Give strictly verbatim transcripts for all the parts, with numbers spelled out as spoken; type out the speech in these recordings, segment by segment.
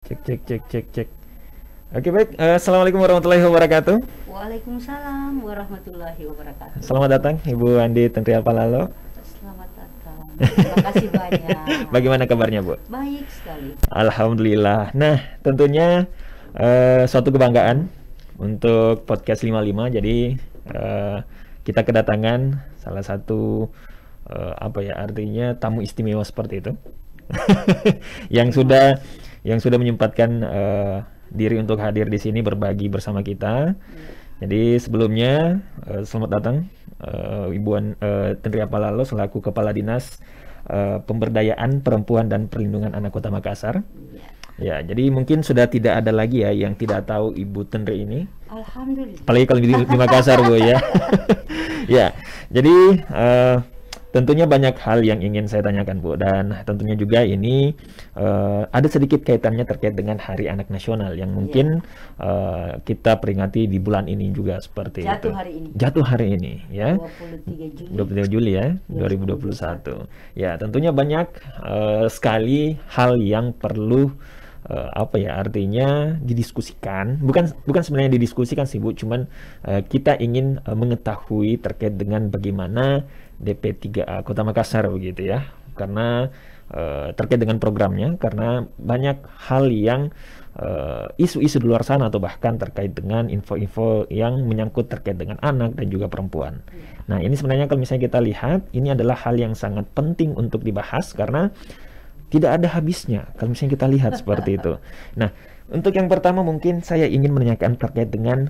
Cek cek cek cek cek. Oke baik, eh, Assalamualaikum warahmatullahi wabarakatuh. Waalaikumsalam warahmatullahi wabarakatuh. Selamat datang Ibu Andi Tentrial Palalo. Selamat datang. Terima kasih banyak. Bagaimana kabarnya Bu? Baik sekali. Alhamdulillah. Nah tentunya eh, suatu kebanggaan untuk podcast lima puluh lima. Jadi eh, kita kedatangan salah satu eh, apa ya artinya tamu istimewa seperti itu. yang sudah yang sudah menyempatkan eh, diri untuk hadir di sini berbagi bersama kita. Jadi sebelumnya uh, selamat datang uh, Ibu uh, Tentrial Palalo selaku Kepala Dinas uh, Pemberdayaan Perempuan dan Perlindungan Anak Kota Makassar. Ya, jadi mungkin sudah tidak ada lagi ya yang tidak tahu Ibu Tendri ini. Alhamdulillah. Apalagi kalau di, di Makassar Bu ya. Ya, jadi uh, tentunya banyak hal yang ingin saya tanyakan Bu, dan tentunya juga ini uh, ada sedikit kaitannya terkait dengan Hari Anak Nasional yang mungkin yeah. uh, kita peringati di bulan ini juga seperti Jatuh itu. hari ini. Jatuh hari ini ya. dua puluh tiga Juli. dua puluh tiga Juli ya, dua ribu dua puluh satu. Ya, tentunya banyak uh, sekali hal yang perlu uh, apa ya artinya didiskusikan. Bukan bukan sebenarnya didiskusikan sih Bu, cuman uh, kita ingin uh, mengetahui terkait dengan bagaimana D P tiga A Kota Makassar begitu ya, karena uh, terkait dengan programnya, karena banyak hal yang uh, isu-isu di luar sana atau bahkan terkait dengan info-info yang menyangkut terkait dengan anak dan juga perempuan. Nah ini sebenarnya kalau misalnya kita lihat, ini adalah hal yang sangat penting untuk dibahas karena tidak ada habisnya kalau misalnya kita lihat seperti itu. Nah untuk yang pertama mungkin saya ingin menanyakan terkait dengan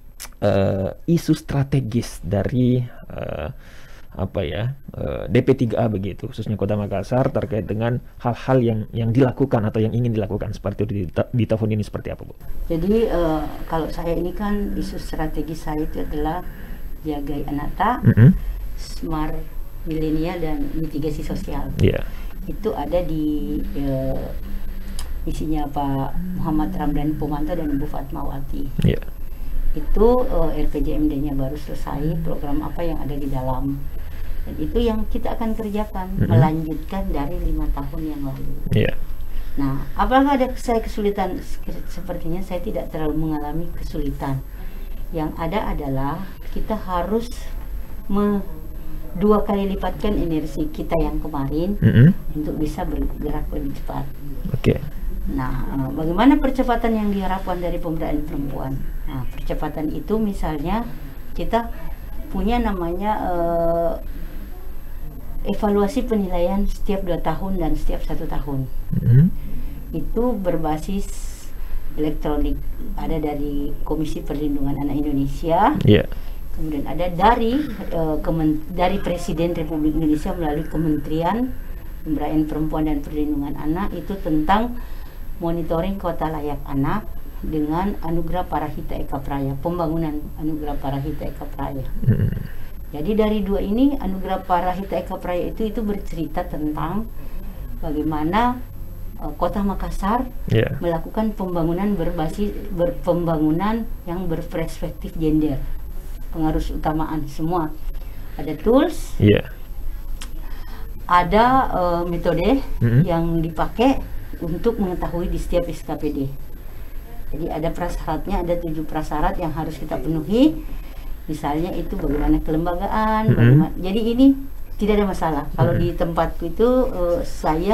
uh, isu strategis dari uh, apa ya uh, D P tiga A begitu, khususnya Kota Makassar terkait dengan hal-hal yang yang dilakukan atau yang ingin dilakukan seperti itu di, di tahun ini seperti apa Bu? Jadi uh, kalau saya ini kan isu strategis saya itu adalah jaga anak, mm-hmm. smart milenial dan mitigasi sosial. Yeah. Itu ada di uh, isinya Pak Muhammad Ramdan Pomanto dan Ibu Fatmawati. Yeah. Itu uh, R P J M D-nya baru selesai, program apa yang ada di dalam. Dan itu yang kita akan kerjakan, mm-hmm. melanjutkan dari lima tahun yang lalu. Yeah. Nah, apakah ada saya kesulitan? Sepertinya saya tidak terlalu mengalami kesulitan. Yang ada adalah kita harus me, dua kali lipatkan energi kita yang kemarin, mm-hmm. untuk bisa bergerak lebih cepat. Oke. Okay. Nah, bagaimana percepatan yang diharapkan dari pemberdayaan perempuan? Nah, percepatan itu misalnya kita punya namanya uh, evaluasi penilaian setiap dua tahun dan setiap satu tahun. Mm-hmm. Itu berbasis elektronik. Ada dari Komisi Perlindungan Anak Indonesia. Yeah. Kemudian ada dari uh, kemen- dari Presiden Republik Indonesia melalui Kementerian Pemberdayaan Perempuan dan Perlindungan Anak, itu tentang monitoring kota layak anak dengan Anugerah Parahita Eka Praya, pembangunan Anugerah Parahita Eka Praya. Mm. Jadi dari dua ini, Anugerah Parahita Eka Praya itu itu bercerita tentang bagaimana uh, Kota Makassar yeah. melakukan pembangunan berbasis berpembangunan yang berperspektif gender, pengaruh utamaan semua. Ada tools, yeah. ada uh, metode mm-hmm. yang dipakai untuk mengetahui di setiap S K P D. Jadi ada prasyaratnya, ada tujuh prasyarat yang harus kita penuhi. Misalnya itu bagaimana kelembagaan, mm-hmm. bagaimana, jadi ini tidak ada masalah. Mm-hmm. Kalau di tempatku itu uh, saya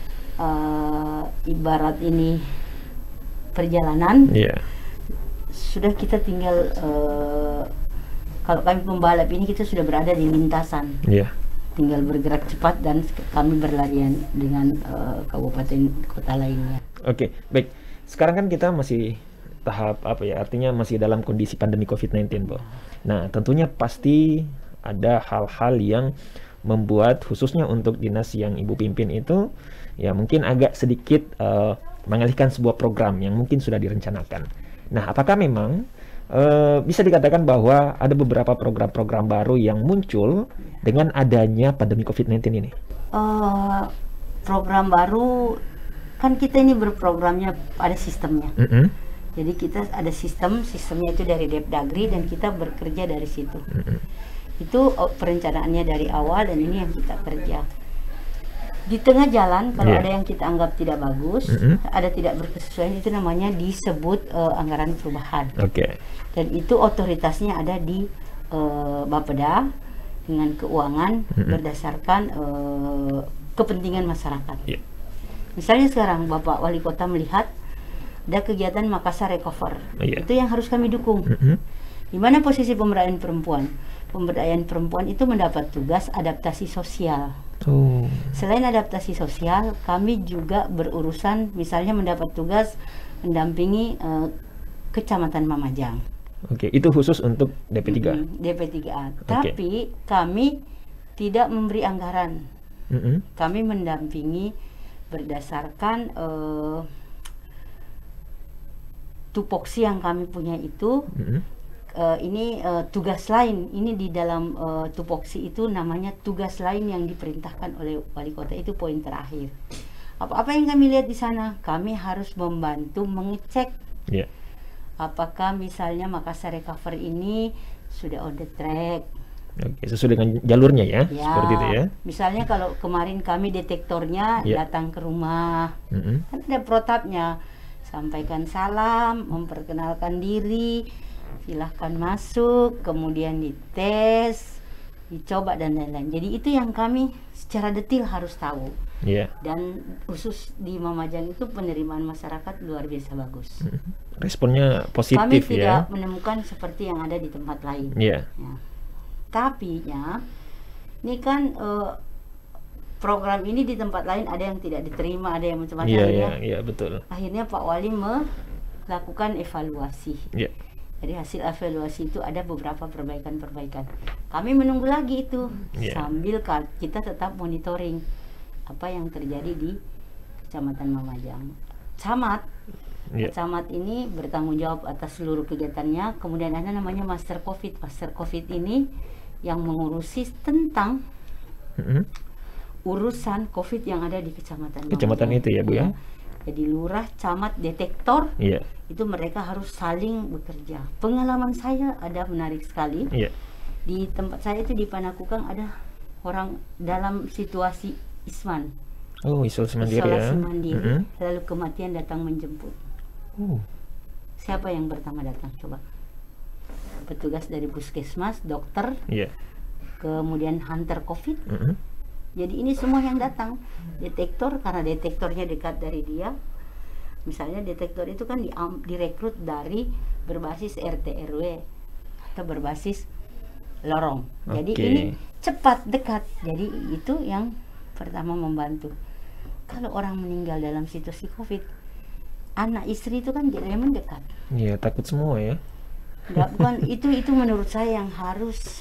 uh, ibarat ini perjalanan, yeah. sudah kita tinggal uh, kalau kami pembalap ini kita sudah berada di lintasan. Yeah. Tinggal bergerak cepat dan kami berlarian dengan uh, kabupaten kota lainnya. Oke, okay, baik. Sekarang kan kita masih tahap apa ya? Artinya masih dalam kondisi pandemi covid sembilan belas, Bu. Nah, tentunya pasti ada hal-hal yang membuat khususnya untuk dinas yang Ibu pimpin itu ya mungkin agak sedikit uh, mengalihkan sebuah program yang mungkin sudah direncanakan. Nah, apakah memang Uh, bisa dikatakan bahwa ada beberapa program-program baru yang muncul dengan adanya pandemi covid sembilan belas ini? Uh, program baru, kan kita ini berprogramnya ada sistemnya. Mm-hmm. Jadi kita ada sistem, sistemnya itu dari Depdagri dan kita bekerja dari situ. Mm-hmm. Itu uh, perencanaannya dari awal dan ini yang kita kerja. Di tengah jalan kalau yeah. ada yang kita anggap tidak bagus, mm-hmm. ada tidak berkesesuaian, itu namanya disebut uh, anggaran perubahan. Oke. Okay. Dan itu otoritasnya ada di uh, Bapeda dengan keuangan mm-hmm. berdasarkan uh, kepentingan masyarakat. Yeah. Misalnya sekarang Bapak Wali Kota melihat ada kegiatan Makassar Recover, yeah. itu yang harus kami dukung. Mm-hmm. Di mana posisi pemberdayaan perempuan? Pemberdayaan perempuan itu mendapat tugas adaptasi sosial. Oh. Selain adaptasi sosial, kami juga berurusan, misalnya mendapat tugas mendampingi uh, Kecamatan Mamajang. Oke, itu khusus untuk D P tiga. Mm-hmm, D P tiga A. Okay. Tapi kami tidak memberi anggaran. Mm-hmm. Kami mendampingi berdasarkan uh, tupoksi yang kami punya itu. Mm-hmm. Uh, ini uh, tugas lain, ini di dalam uh, tupoksi itu namanya tugas lain yang diperintahkan oleh wali kota, itu poin terakhir. Apa-apa yang kami lihat di sana, kami harus membantu mengecek yeah. apakah misalnya Makassar Recover ini sudah on the track. Oke, sesuai dengan jalurnya ya, ya, seperti itu ya. Misalnya kalau kemarin kami detektornya yeah. datang ke rumah, mm-hmm. kan ada protapnya, sampaikan salam, memperkenalkan diri, silahkan masuk, kemudian dites, dicoba dan lain-lain. Jadi itu yang kami secara detail harus tahu. Yeah. Dan khusus di Mamajang itu penerimaan masyarakat luar biasa bagus. Responnya positif ya. Kami tidak menemukan seperti yang ada di tempat lain. Yeah. Ya. Tapi ya, ini kan uh, program ini di tempat lain ada yang tidak diterima, ada yang macam-macam. Iya, akhirnya, yeah, yeah, betul. Akhirnya Pak Wali melakukan evaluasi. Yeah. Dari hasil evaluasi itu ada beberapa perbaikan-perbaikan. Kami menunggu lagi itu yeah. sambil kita tetap monitoring apa yang terjadi di Kecamatan Mamajang. Camat, yeah. Camat ini bertanggung jawab atas seluruh kegiatannya. Kemudian ada namanya Master Covid. Master Covid ini yang mengurusi tentang mm-hmm. urusan Covid yang ada di Kecamatan. Kecamatan Mamajang. Itu ya Bu ya. Jadi lurah, camat, detektor, yeah. itu mereka harus saling bekerja. Pengalaman saya ada menarik sekali. Yeah. Di tempat saya itu di Panakukang ada orang dalam situasi isman. Oh, isolasi mandiri ya. Isolasi mandiri. Mm-hmm. Lalu kematian datang menjemput. Oh. Siapa yang pertama datang? Coba. Petugas dari puskesmas, dokter, yeah. kemudian hunter Covid. Mm-hmm. Jadi ini semua yang datang, detektor, karena detektornya dekat dari dia. Misalnya detektor itu kan di, um, direkrut dari berbasis R T R W atau berbasis lorong. Jadi okay. ini cepat, dekat. Jadi itu yang pertama membantu. Kalau orang meninggal dalam situasi Covid, anak istri itu kan memang dekat. Iya, takut semua ya. Enggak, bukan itu itu menurut saya yang harus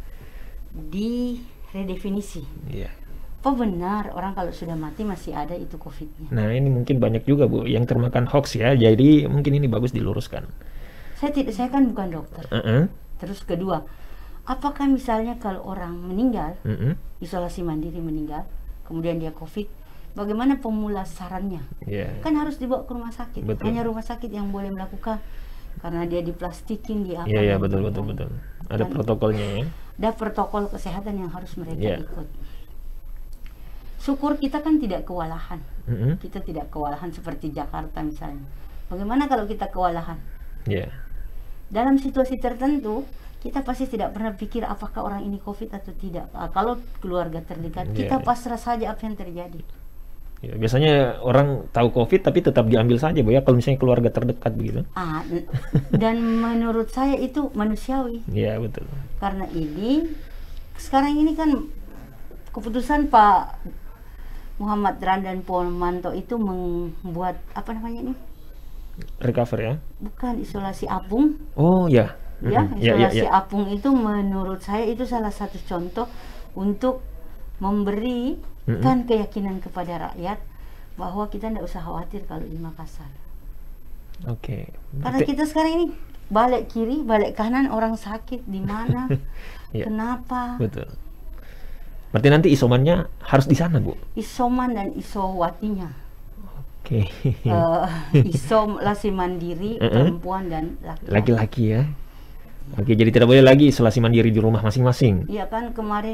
diredefinisi. Iya. Apa benar orang kalau sudah mati masih ada itu Covid-nya? Nah ini mungkin banyak juga Bu yang termakan hoax ya, jadi mungkin ini bagus diluruskan. Saya tidak, saya kan bukan dokter. Uh-uh. Terus kedua, apakah misalnya kalau orang meninggal, uh-uh. isolasi mandiri meninggal, kemudian dia Covid, bagaimana pemulasarannya? Yeah. Kan harus dibawa ke rumah sakit. Betul. Hanya rumah sakit yang boleh melakukan, karena dia diplastikin, dia apa? Iya yeah, yeah, betul betul betul. Ada kan protokolnya ya. Ada protokol kesehatan yang harus mereka yeah. ikut. Syukur kita kan tidak kewalahan. Mm-hmm. Kita tidak kewalahan seperti Jakarta misalnya. Bagaimana kalau kita kewalahan? Yeah. Dalam situasi tertentu, kita pasti tidak pernah pikir apakah orang ini Covid atau tidak. Nah, kalau keluarga terdekat, yeah. kita pasrah saja apa yang terjadi. Ya, biasanya orang tahu Covid tapi tetap diambil saja Bu ya, kalau misalnya keluarga terdekat begitu. Ah, dan menurut saya itu manusiawi. Iya, betul. Karena ini sekarang ini kan keputusan Pak Muhammad Randan Pomanto itu membuat apa namanya ini? Recover ya? Bukan, isolasi apung. Oh ya. Ya, mm-hmm. isolasi ya, ya, ya. apung itu menurut saya itu salah satu contoh untuk memberi mm-hmm. kan keyakinan kepada rakyat bahwa kita tidak usah khawatir kalau di Makassar. Oke. Okay. Karena kita sekarang ini balik kiri, balik kanan, orang sakit di mana? ya. Kenapa? Betul. Berarti nanti isomannya harus di sana Bu? Isoman dan isowatinya. Oke. Okay. Uh, isolasi mandiri uh-uh. perempuan dan laki-laki. Laki-laki ya. Oke, jadi tidak boleh lagi isolasi mandiri di rumah masing-masing. Iya kan, kemarin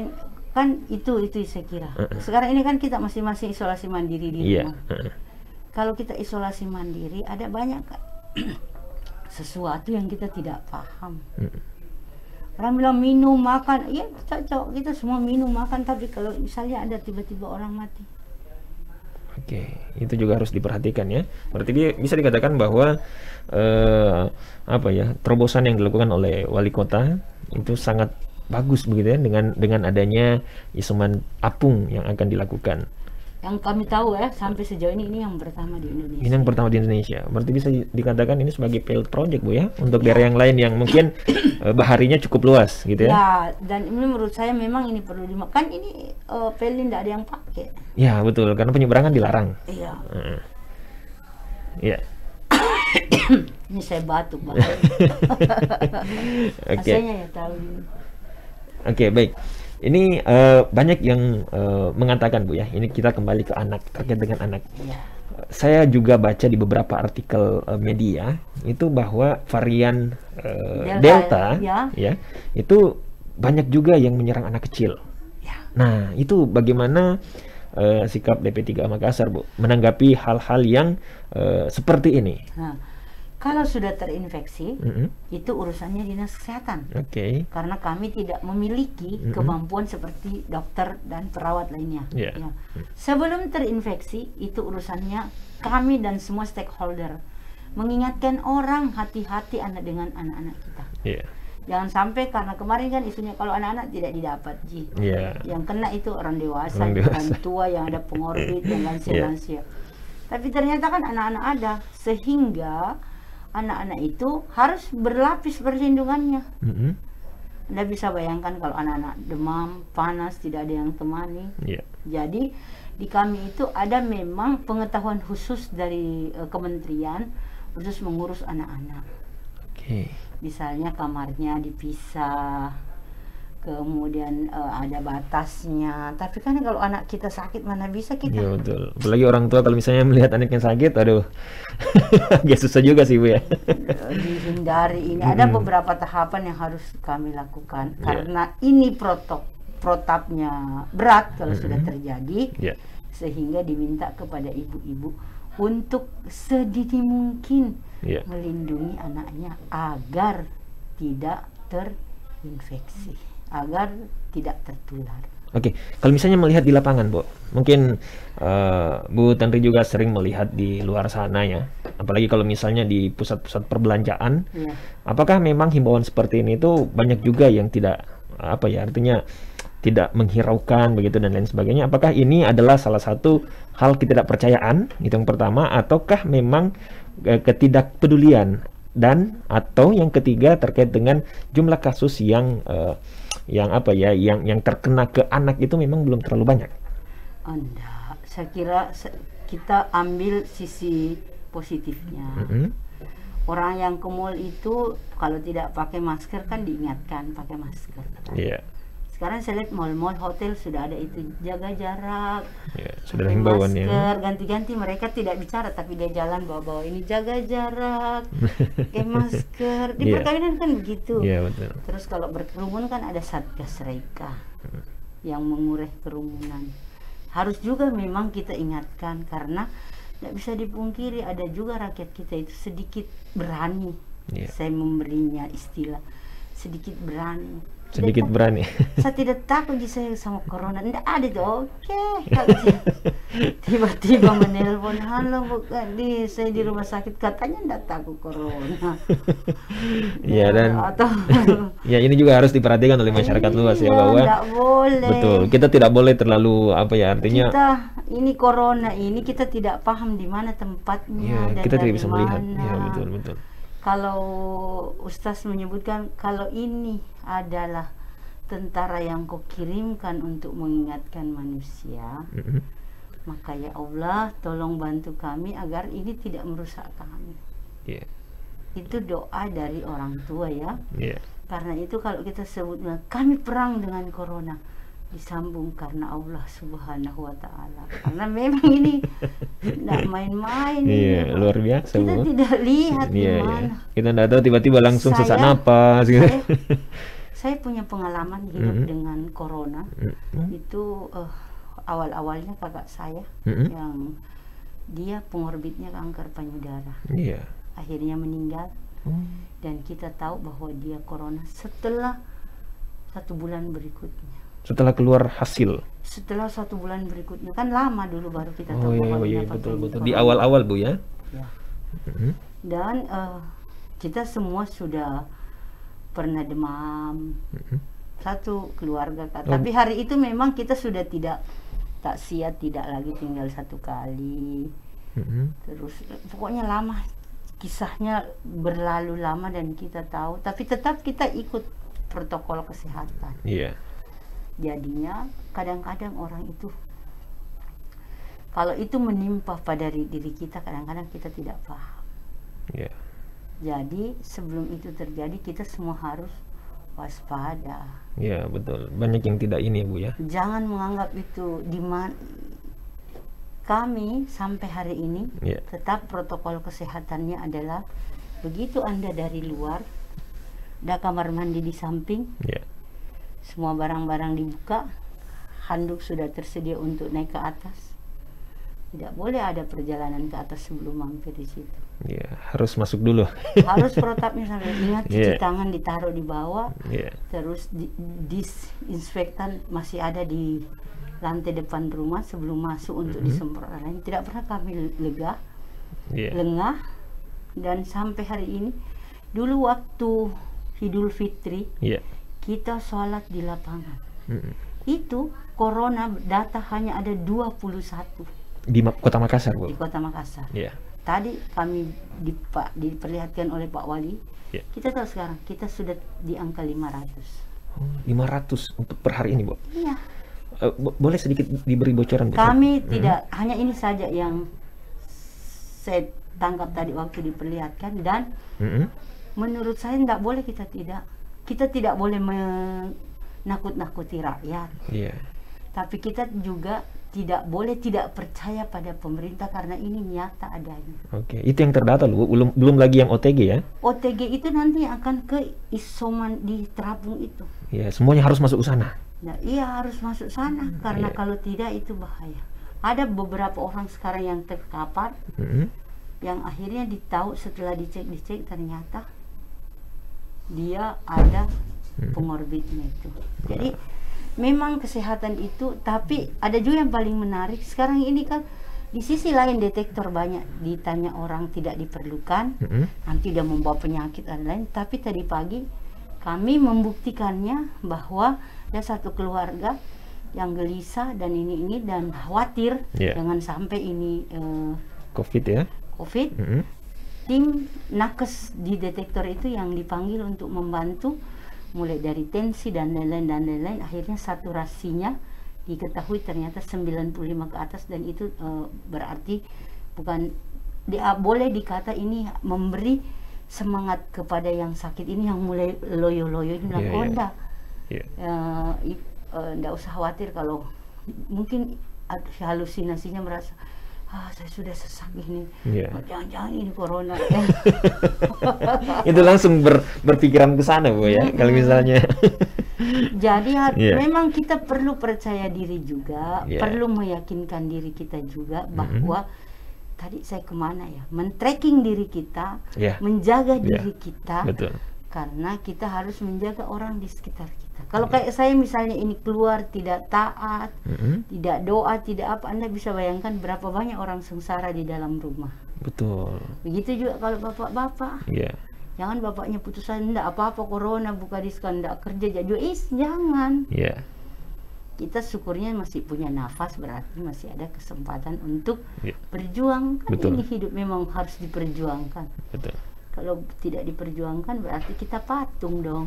Kan itu itu saya kira. Uh. Sekarang ini kan kita masing-masing isolasi mandiri di rumah. Yeah. Uh. Kalau kita isolasi mandiri, ada banyak sesuatu yang kita tidak paham. Uh. Orang bilang minum, makan, ya cocok, kita semua minum, makan, tapi kalau misalnya ada tiba-tiba orang mati. Oke, itu juga harus diperhatikan ya. Berarti dia bisa dikatakan bahwa uh, apa ya, terobosan yang dilakukan oleh wali kota itu sangat bagus begitu ya, dengan dengan adanya isoman apung yang akan dilakukan. Yang kami tahu ya, sampai sejauh ini ini yang pertama di Indonesia. Ini yang pertama di Indonesia. Berarti bisa dikatakan ini sebagai pilot project, Bu ya, untuk daerah yang lain yang mungkin uh, baharinya cukup luas gitu ya. Ya, dan ini menurut saya memang ini perlu dimakan. Ini uh, pelin tidak ada yang pakai. Ya, betul, karena penyeberangan dilarang. Iya. Uh, ya. Ini saya batuk banget. Oke. Rasanya ya tahu. Oke, okay, baik. Ini uh, banyak yang uh, mengatakan, Bu ya, ini kita kembali ke anak, terkait dengan anak. Ya. Saya juga baca di beberapa artikel uh, media itu bahwa varian uh, Delta, Delta ya. ya, itu banyak juga yang menyerang anak kecil. Ya. Nah, itu bagaimana uh, sikap D P tiga Makassar, Bu, menanggapi hal-hal yang uh, seperti ini? Nah. Kalau sudah terinfeksi, mm-hmm. itu urusannya dinas kesehatan. Oke. Okay. Karena kami tidak memiliki mm-hmm. kemampuan seperti dokter dan perawat lainnya. Yeah. Ya. Sebelum terinfeksi, itu urusannya kami dan semua stakeholder. Mengingatkan orang, hati-hati anak dengan anak-anak kita. Yeah. Jangan sampai, karena kemarin kan isunya kalau anak-anak tidak didapat, Ji. Yeah. Yang kena itu orang dewasa, orang, dewasa. orang tua yang ada pengorbit dan lansia-lansia. Yeah. Tapi ternyata kan anak-anak ada, sehingga anak-anak itu harus berlapis perlindungannya. Mm-hmm. Anda bisa bayangkan kalau anak-anak demam, panas, tidak ada yang temani. Yeah. Jadi di kami itu ada memang pengetahuan khusus dari uh, kementerian khusus mengurus anak-anak. Okay. Misalnya kamarnya dipisah, kemudian uh, ada batasnya. Tapi kan kalau anak kita sakit mana bisa kita. Iya betul. Apalagi orang tua kalau misalnya melihat anaknya sakit, aduh, agak susah juga sih, Bu ya. Dihindari ini. Ada beberapa tahapan yang harus kami lakukan, yeah. karena ini protap protapnya berat kalau mm-hmm. sudah terjadi, yeah. sehingga diminta kepada ibu-ibu untuk sedini mungkin yeah. melindungi anaknya agar tidak terinfeksi, agar tidak tertular. Oke, kalau misalnya melihat di lapangan, Bu, mungkin uh, Bu Tanri juga sering melihat di luar sana ya, apalagi kalau misalnya di pusat-pusat perbelanjaan, ya. Apakah memang himbauan seperti ini itu banyak juga yang tidak, apa ya, artinya tidak menghiraukan begitu dan lain sebagainya? Apakah ini adalah salah satu hal ketidakpercayaan, itu yang pertama, ataukah memang uh, ketidakpedulian, dan atau yang ketiga terkait dengan jumlah kasus yang uh, yang apa ya, yang yang terkena ke anak itu memang belum terlalu banyak? Anda, saya kira kita ambil sisi positifnya. Mm-hmm. Orang yang ke mall itu kalau tidak pakai masker kan diingatkan pakai masker. Iya. Yeah. Sekarang saya lihat mall-mall, hotel sudah ada itu, jaga jarak, yeah, sudah himbauan ya. Masker, ganti-ganti, mereka tidak bicara tapi dia jalan bawa-bawa ini, jaga jarak, pakai masker. Di yeah. perkawinan kan begitu. Yeah, betul. Terus kalau berkerumun kan ada Satgas Reika hmm. yang mengurai kerumunan. Harus juga memang kita ingatkan, karena tidak bisa dipungkiri ada juga rakyat kita itu sedikit berani. Yeah. Saya memberinya istilah sedikit berani. Sedikit tidak, berani. Saya tidak takut saya sama corona. Tidak ada tuh. Oke. Okay. Tiba-tiba menelpon, halo bukan di saya di rumah sakit, katanya tidak takut corona. Iya, dan atau ya ini juga harus diperhatikan oleh masyarakat luas ya, bahwa tidak boleh. Betul. Kita tidak boleh terlalu apa ya, artinya kita ini corona ini kita tidak paham di mana tempatnya, ya, dan kita tidak bisa melihat. Ya, betul betul. Kalau Ustaz menyebutkan kalau ini adalah tentara yang kau kirimkan untuk mengingatkan manusia, mm-hmm. maka ya Allah tolong bantu kami agar ini tidak merusak kami. Yeah. Itu doa dari orang tua ya. Yeah. Karena itu kalau kita sebut kami perang dengan corona, disambung karena Allah Subhanahu wa Ta'ala, karena memang ini tidak main-main. Iya, luar biasa. Kita Bu. tidak lihat iya, gimana. Iya. Kita tidak tahu tiba-tiba langsung saya, sesak napas gitu. Saya, saya punya pengalaman hidup Mm-hmm. dengan corona. Mm-hmm. Itu uh, awal-awalnya kakak saya Mm-hmm. yang dia pengorbitnya kanker payudara. Iya. Akhirnya meninggal. Oh. Dan kita tahu bahwa dia corona setelah satu bulan berikutnya. Setelah keluar hasil. Setelah satu bulan berikutnya, kan lama dulu baru kita Oh tahu iya, bahwa iya dia betul pakai betul. corona. Di awal-awal Bu ya. Ya. Mm-hmm. Dan uh, kita semua sudah pernah demam. Mm-hmm. Satu keluarga Kak. Oh. Tapi hari itu memang kita sudah tidak tak siap, tidak lagi tinggal satu kali. Mm-hmm. Terus pokoknya lama, kisahnya berlalu lama dan kita tahu, tapi tetap kita ikut protokol kesehatan. Iya. Jadinya kadang-kadang orang itu, kalau itu menimpa pada diri kita, kadang-kadang kita tidak paham. Iya. Jadi sebelum itu terjadi, kita semua harus waspada. Iya betul. Banyak yang tidak ini Bu ya. Jangan menganggap itu di mana. Kami sampai hari ini Iya. tetap protokol kesehatannya adalah begitu Anda dari luar, ada kamar mandi di samping, Iya. semua barang-barang dibuka, handuk sudah tersedia untuk naik ke atas. Tidak boleh ada perjalanan ke atas sebelum mampir di situ. Iya, harus masuk dulu. Harus protapnya sampai ingat, cuci Yeah. tangan ditaruh di bawah, Iya. terus di, disinfektan masih ada di lantai depan rumah sebelum masuk untuk Mhm. disemprot. Lain tidak pernah kami lega, Iya. lengah, dan sampai hari ini. Dulu waktu Idul Fitri Iya. kita sholat di lapangan. Mm-mm. Itu corona data hanya ada dua puluh satu Di Ma- Kota Makassar Bu. di Kota Makassar. Iya. Tadi kami dipa- diperlihatkan oleh Pak Wali. Iya. Kita tahu sekarang kita sudah di angka lima ratus. Oh, lima ratus untuk per hari ini Bu. Iya. Eh, bo- boleh sedikit diberi bocoran Bu? Kami Hmm. tidak, hanya ini saja yang saya tangkap tadi waktu diperlihatkan, dan Mm-mm. menurut saya tidak boleh kita tidak kita tidak boleh menakut-nakuti rakyat, Iya. tapi kita juga tidak boleh tidak percaya pada pemerintah karena ini nyata adanya. Oke, itu yang terdata loh, Bu. belum belum lagi yang O T G ya? O T G itu nanti akan ke isoman di terapung itu. Iya, semuanya harus masuk ke sana. Nah, iya harus masuk sana karena Iya. kalau tidak itu bahaya. Ada beberapa orang sekarang yang terkapar, Mm-mm. yang akhirnya ditahu setelah dicek-dicek ternyata dia ada Hmm. pengorbitnya itu. Jadi memang kesehatan itu, tapi ada juga yang paling menarik sekarang ini kan di sisi lain detektor banyak ditanya orang tidak diperlukan, Mm-mm. nanti dia membawa penyakit dan lain. Tapi tadi pagi kami membuktikannya bahwa ada satu keluarga yang gelisah dan ini ini dan khawatir Iya. jangan sampai ini eh, COVID ya? COVID. Mm-mm. Tim nakes di detektor itu yang dipanggil untuk membantu mulai dari tensi dan lain-lain dan lain-lain, akhirnya saturasinya diketahui ternyata sembilan puluh lima ke atas, dan itu eh, berarti bukan dia boleh dikata ini memberi semangat kepada yang sakit ini yang mulai loyo-loyo ini bilang, Iya, oh iya. enggak, Iya. eh, i- eh, enggak usah khawatir kalau mungkin ad- halusinasinya merasa ah saya sudah sesak ini, Iya. oh, jangan-jangan ini corona. Itu langsung ber- berpikiran ke sana Bu ya, kalau misalnya. Jadi har- Iya. memang kita perlu percaya diri juga, Iya. perlu meyakinkan diri kita juga bahwa tadi saya kemana ya, men-tracking diri kita, Iya. menjaga Iya. diri kita, Betul. karena kita harus menjaga orang di sekitar kita. Kalau kayak saya misalnya ini keluar tidak taat, Mm-mm. tidak doa, tidak apa, Anda bisa bayangkan berapa banyak orang sengsara di dalam rumah. Betul. Begitu juga kalau bapak-bapak. Iya. Jangan bapaknya putusan enggak apa-apa corona buka diskon enggak kerja jadi is jangan. Iya. Kita syukurnya masih punya nafas, berarti masih ada kesempatan untuk Iya. berjuang. Kan Betul. ini hidup memang harus diperjuangkan. Betul. Kalau tidak diperjuangkan berarti kita patung dong.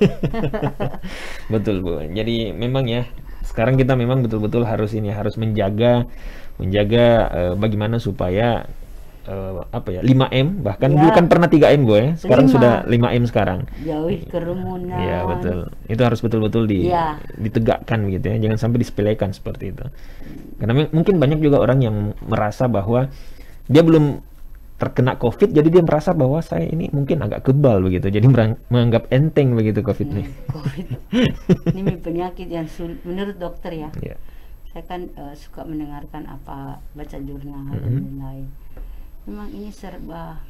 Betul Bu. Jadi memang ya sekarang kita memang betul-betul harus ini harus menjaga menjaga eh, bagaimana supaya eh, apa ya lima M, bahkan Ya. dulu kan pernah tiga M Bu ya. Sekarang Lima. sudah lima M sekarang. Jauhi kerumunan. Iya betul. Itu harus betul-betul di, Ya. ditegakkan gitu ya. Jangan sampai disepelekan seperti itu. Karena m- mungkin banyak juga orang yang merasa bahwa dia belum terkena COVID, jadi dia merasa bahwa saya ini mungkin agak kebal begitu, jadi menganggap enteng begitu COVID ini. Hmm, COVID ini penyakit yang sulit menurut dokter ya. Yeah. Saya kan uh, suka mendengarkan apa, baca jurnal mm-hmm. dan lain-lain. Memang ini serba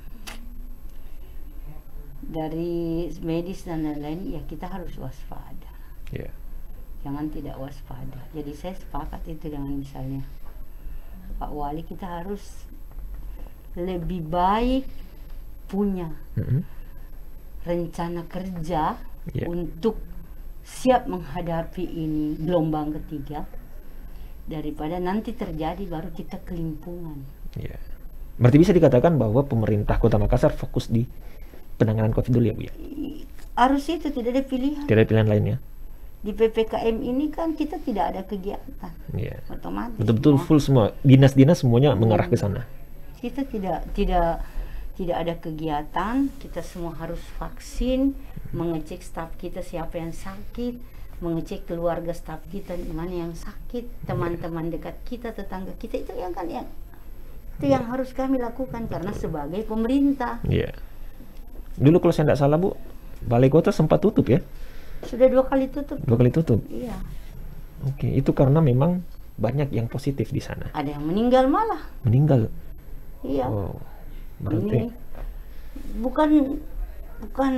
dari medis dan lain-lain, ya kita harus waspada. Yeah. Jangan tidak waspada. Jadi saya sepakat itu dengan misalnya Pak Wali, kita harus lebih baik punya mm-hmm. rencana kerja yeah. untuk siap menghadapi ini gelombang ketiga, daripada nanti terjadi baru kita kelimpungan. Yeah. Berarti bisa dikatakan bahwa pemerintah Kota Makassar fokus di penanganan COVID dulu ya Bu ya? Harus itu, tidak ada pilihan. Tidak ada pilihan lainnya. Di P P K M ini kan kita tidak ada kegiatan, yeah. otomatis. Betul-betul full semua, dinas-dinas semuanya hmm. mengarah ke sana. Kita tidak tidak tidak ada kegiatan, kita semua harus vaksin, mengecek staf kita siapa yang sakit, mengecek keluarga staf kita mana yang sakit, teman-teman dekat kita, tetangga kita, itu yang kan yang itu yang harus kami lakukan karena sebagai pemerintah. Iya. Dulu kalau saya tidak salah Bu, Balai Kota sempat tutup ya? Sudah dua kali tutup. Dua kali tutup. Iya. Oke, itu karena memang banyak yang positif di sana. Ada yang meninggal malah. Meninggal. Iya. Oh, berarti ini bukan bukan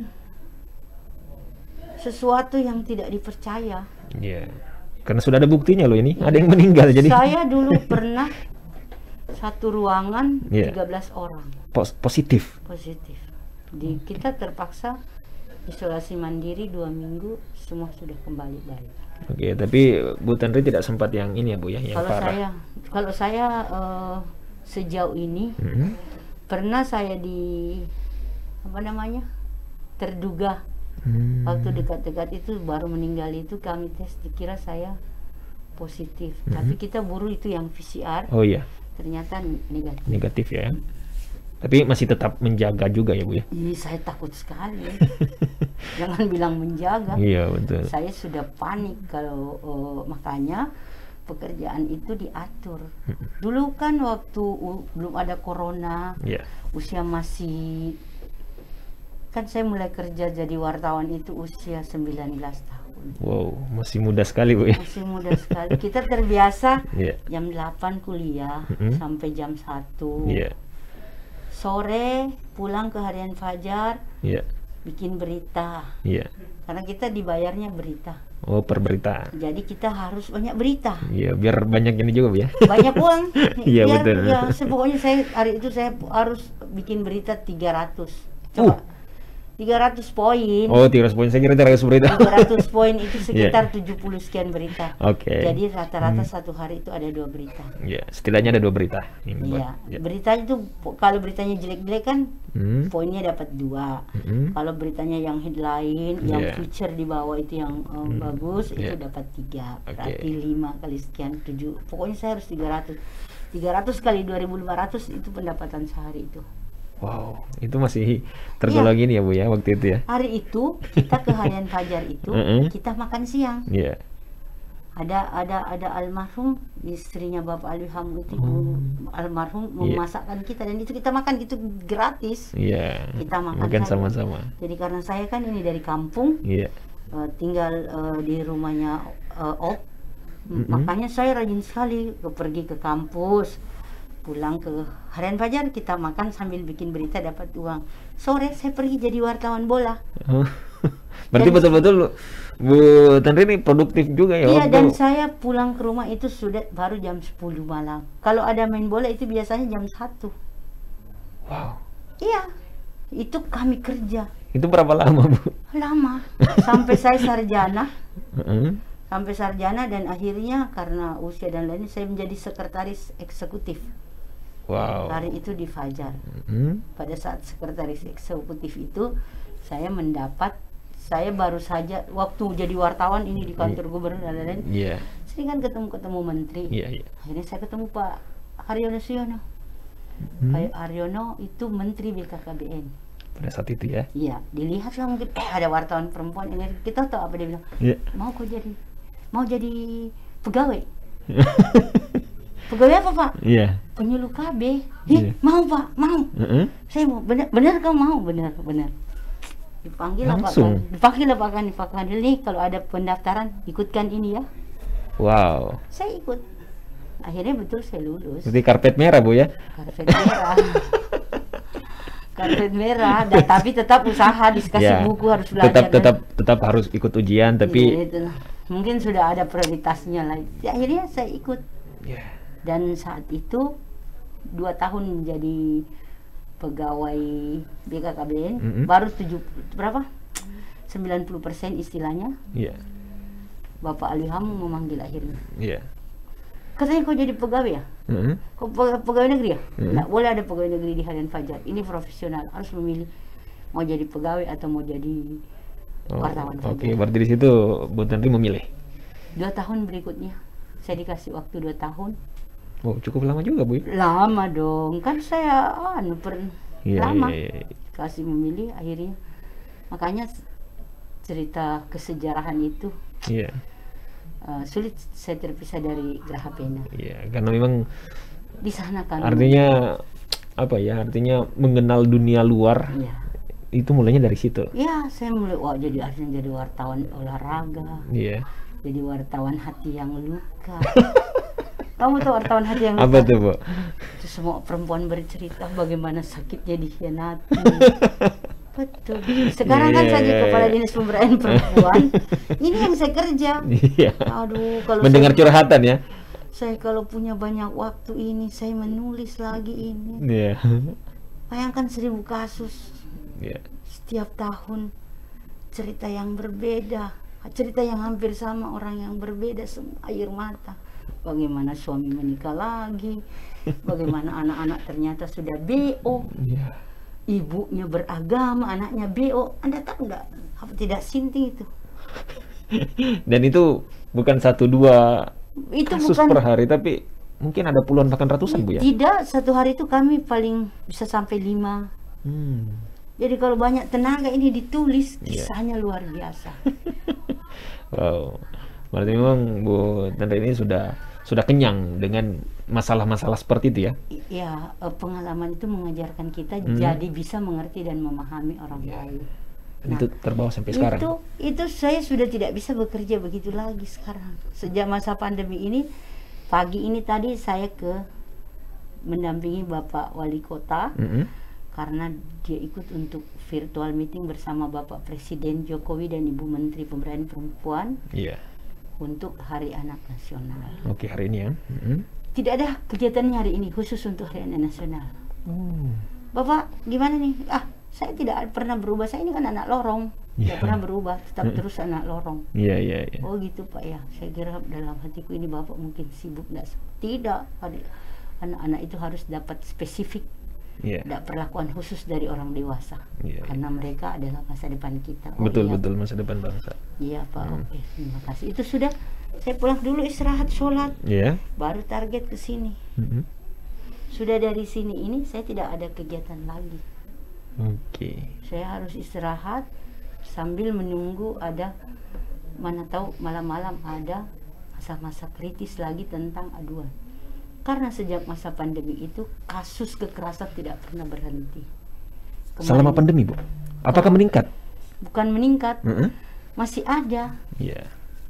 sesuatu yang tidak dipercaya. Iya. Yeah. Karena sudah ada buktinya loh ini, yeah. Ada yang meninggal jadi. Saya dulu pernah satu ruangan yeah. tiga belas orang. Pos positif. Positif. Di kita terpaksa isolasi mandiri dua minggu, semua sudah kembali baik. Oke, tapi Bu Tanri tidak sempat yang ini ya Bu ya, yang kalau parah. Saya, kalau saya uh, sejauh ini mm-hmm. pernah saya di apa namanya terduga hmm. waktu dekat-dekat itu baru meninggal itu kami tes, dikira saya positif, mm-hmm. tapi kita buru itu yang V C R. Oh iya. Ternyata negatif. Negatif ya. Tapi masih tetap menjaga juga ya Bu ya? Ini saya takut sekali. Jangan bilang menjaga. Iya betul. Saya sudah panik kalau uh, makanya pekerjaan itu diatur. Dulu kan waktu uh, belum ada corona, yeah. usia masih, kan saya mulai kerja jadi wartawan itu usia sembilan belas tahun. Wow, masih muda sekali Bu ya? Masih muda sekali. Kita terbiasa yeah. jam delapan kuliah mm-hmm. sampai jam satu. Yeah. Sore pulang ke Harian Fajar, yeah. bikin berita, yeah. karena kita dibayarnya berita. Oh, per berita. Jadi kita harus banyak berita. Iya, yeah, biar banyak ini juga Bu ya. Banyak uang. Iya yeah, betul. Ya, pokoknya saya hari itu saya harus bikin berita tiga ratus. Coba. Uh. tiga ratus poin. Oh, tiga ratus poin. Saya kira tiga ratus berita. tiga ratus poin itu sekitar yeah. tujuh puluh sekian berita. Oke. Okay. Jadi rata-rata hmm. satu hari itu ada dua berita. Iya, yeah. setidaknya ada dua berita. Iya. Yeah. Berita itu kalau beritanya jelek-jelek kan hmm. poinnya dapat dua. Hmm. Kalau beritanya yang headline, yeah. yang feature di bawah itu yang um, hmm. bagus, yeah. itu dapat tiga. Berarti okay. lima kali sekian tujuh. Pokoknya saya harus tiga ratus. tiga ratus kali dua ribu lima ratus itu pendapatan sehari itu. Wow, itu masih tergolong ya. Ini ya Bu ya waktu itu ya. Hari itu kita ke Harian Fajar itu uh-uh. kita makan siang. Iya. Yeah. Ada ada ada almarhum istrinya Bapak Aliham itu oh. almarhum memasakkan yeah. kita dan itu kita makan gitu gratis. Iya. Yeah. Kita makan, makan sama-sama. Jadi karena saya kan ini dari kampung. Iya. Yeah. Uh, tinggal uh, di rumahnya uh, Op. Mm-hmm. Makanya saya rajin sekali ke, pergi ke kampus. Pulang ke Harian Fajar kita makan sambil bikin berita dapat uang. Sore saya pergi jadi wartawan bola. Oh. Berarti betul-betul Bu Tanri ini produktif juga ya? Iya, dan saya pulang ke rumah itu sudah baru jam sepuluh malam. Kalau ada main bola itu biasanya jam satu. Wow. Iya, itu kami kerja. Itu berapa lama Bu? Lama, sampai saya sarjana. Uh-huh. Sampai sarjana dan akhirnya karena usia dan lainnya saya menjadi sekretaris eksekutif. Wow. Hari itu di Fajar. Mm-hmm. Pada saat sekretaris eksekutif itu saya mendapat, saya baru saja waktu jadi wartawan ini di kantor gubernur dan lain-lain. Yeah. Saya kan ketemu-ketemu menteri. Yeah, yeah. Akhirnya saya ketemu Pak Haryono Siono. Mm-hmm. Pak Haryono itu menteri B K K B N. Pada saat itu ya? Iya, dilihatlah mungkin eh, ada wartawan perempuan ini. Kita tahu apa dia bilang. Yeah. Mau kok jadi mau jadi pegawai. Pegawai apa Pak? Iya. penyuluh K B. Hih, yeah. mau Pak, mau. Mm-hmm. Saya mau, benar, benar kan mau, benar, benar. Dipanggil lah Pak Kan, dipanggil lah Pak Kan, Pak Kan ini kalau ada pendaftaran ikutkan ini ya. Wow. Saya ikut. Akhirnya betul saya lulus. Jadi karpet merah Bu ya? Karpet merah. Karpet merah, dan, tapi tetap usaha, dikasih yeah. buku harus belajar. Tetap tetap dan, tetap harus ikut ujian, tapi ya, itulah. Mungkin sudah ada prioritasnya lah. Ya, akhirnya saya ikut. Yeah. Dan saat itu dua tahun menjadi pegawai B K K B N, mm-hmm. baru tujuh berapa? sembilan puluh persen istilahnya. Iya. Yeah. Bapak Aliham memanggil akhirnya. Iya. Yeah. Katanya kau jadi pegawai ya? Mm-hmm. Kau pegawai negeri ya? Mm-hmm. Nggak boleh ada pegawai negeri di Harian Fajar. Ini profesional, harus memilih mau jadi pegawai atau mau jadi wartawan. Oh, Oke, okay. Berarti di situ Bu Tanri memilih. Dua tahun berikutnya, saya dikasih waktu dua tahun. Oh, cukup lama juga Bu? Lama dong, kan saya anu per yeah, lama yeah, yeah. kasih memilih akhirnya. Makanya cerita kesejarahan itu. Iya. Yeah. Uh, sulit saya terpisah dari Geraha Pena. Iya, karena memang di sana kan. Artinya apa ya? Artinya mengenal dunia luar. Iya. Itu mulainya dari situ. Iya, saya mulai wah jadi akhirnya jadi wartawan olahraga. Iya. Jadi wartawan hati yang luka. Kamu tahu wartawan hati yang luka? Apa tuh, Bu? Itu semua perempuan bercerita bagaimana sakitnya dikhianati. Betul. Sekarang yeah, kan saya yeah, kepala yeah. dinas pemberdayaan perempuan. Ini yang saya kerja. Yeah. Aduh, kalau mendengar saya, curhatan ya. Saya kalau punya banyak waktu ini, saya menulis lagi ini. Yeah. Bayangkan seribu kasus. Yeah. Setiap tahun cerita yang berbeda, cerita yang hampir sama, orang yang berbeda, semua air mata. Bagaimana suami menikah lagi, bagaimana anak-anak ternyata sudah B O. Yeah. Ibunya beragama, anaknya B O. Anda tahu nggak? Apa tidak sinting itu? Dan itu bukan satu dua itu kasus bukan, per hari, tapi mungkin ada puluhan bahkan ratusan Bu ya? Tidak, satu hari itu kami paling bisa sampai lima. Hmm. Jadi kalau banyak tenaga ini ditulis, kisahnya yeah. luar biasa. Wow, berarti memang Bu Tanri ini sudah sudah kenyang dengan masalah-masalah seperti itu ya? Iya, pengalaman itu mengajarkan kita hmm. jadi bisa mengerti dan memahami orang ya. lain. Nah, itu terbawa sampai sekarang? Itu, itu saya sudah tidak bisa bekerja begitu lagi sekarang. Sejak masa pandemi ini, pagi ini tadi saya ke mendampingi Bapak Wali Kota, mm-hmm. karena dia ikut untuk virtual meeting bersama Bapak Presiden Jokowi dan Ibu Menteri Pemberdayaan Perempuan. Iya. Yeah. Untuk Hari Anak Nasional. Oke, hari ini ya. Mm-hmm. Tidak ada kegiatannya hari ini khusus untuk Hari Anak Nasional. Oh. Bapak, gimana nih? Ah, saya tidak pernah berubah. Saya ini kan anak lorong. Yeah. Tidak pernah berubah, tetap mm-hmm. terus anak lorong. Iya, yeah, iya, yeah, yeah. Oh gitu Pak ya. Saya kira dalam hatiku ini Bapak mungkin sibuk. Tidak. Anak-anak itu harus dapat spesifik. Yeah. Tidak perlakuan khusus dari orang dewasa, yeah, karena yeah. mereka adalah masa depan kita. Oh, betul iya, betul masa depan bangsa. Iya Pak. Hmm. Oke, terima kasih. Itu sudah. Saya pulang dulu istirahat sholat, yeah. baru target ke sini. Mm-hmm. Sudah dari sini ini saya tidak ada kegiatan lagi. Oke. Okay. Saya harus istirahat sambil menunggu ada, mana tahu malam-malam ada masa-masa kritis lagi tentang aduan. Karena sejak masa pandemi itu kasus kekerasan tidak pernah berhenti. Kemarin, selama pandemi Bu? Apakah oh, meningkat? Bukan meningkat, mm-hmm. masih ada. Iya. Yeah.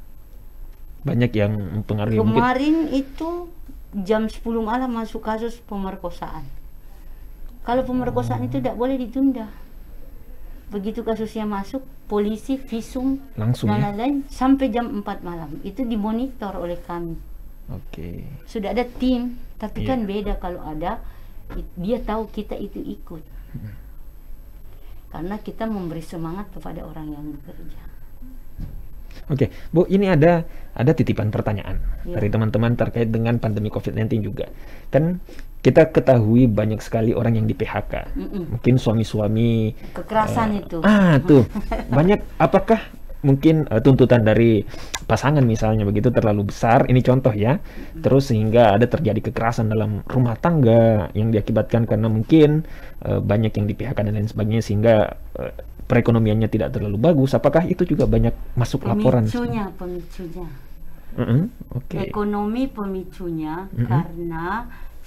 Banyak yang mempengaruhi. Kemarin mungkin. itu jam sepuluh malam masuk kasus pemerkosaan. Kalau pemerkosaan oh. itu tidak boleh ditunda. Begitu kasusnya masuk, polisi visum langsung dan ya? lain-lain sampai jam empat malam. Itu dimonitor oleh kami. Oke. Okay. Sudah ada tim, tapi yeah. kan beda kalau ada dia tahu kita itu ikut. Hmm. Karena kita memberi semangat kepada orang yang bekerja. Oke, okay. Bu, ini ada ada titipan pertanyaan yeah. dari teman-teman terkait dengan pandemi covid sembilan belas juga. Kan kita ketahui banyak sekali orang yang di P H K. Mm-mm. Mungkin suami-suami kekerasan uh, itu. Ah, tuh. Banyak apakah mungkin uh, tuntutan dari pasangan misalnya begitu terlalu besar, ini contoh ya, terus sehingga ada terjadi kekerasan dalam rumah tangga yang diakibatkan karena mungkin uh, banyak yang di P H K dan lain sebagainya sehingga uh, perekonomiannya tidak terlalu bagus. Apakah itu juga banyak masuk laporan? Pemicunya, pemicunya. Mm-hmm. Okay. Ekonomi pemicunya mm-hmm. karena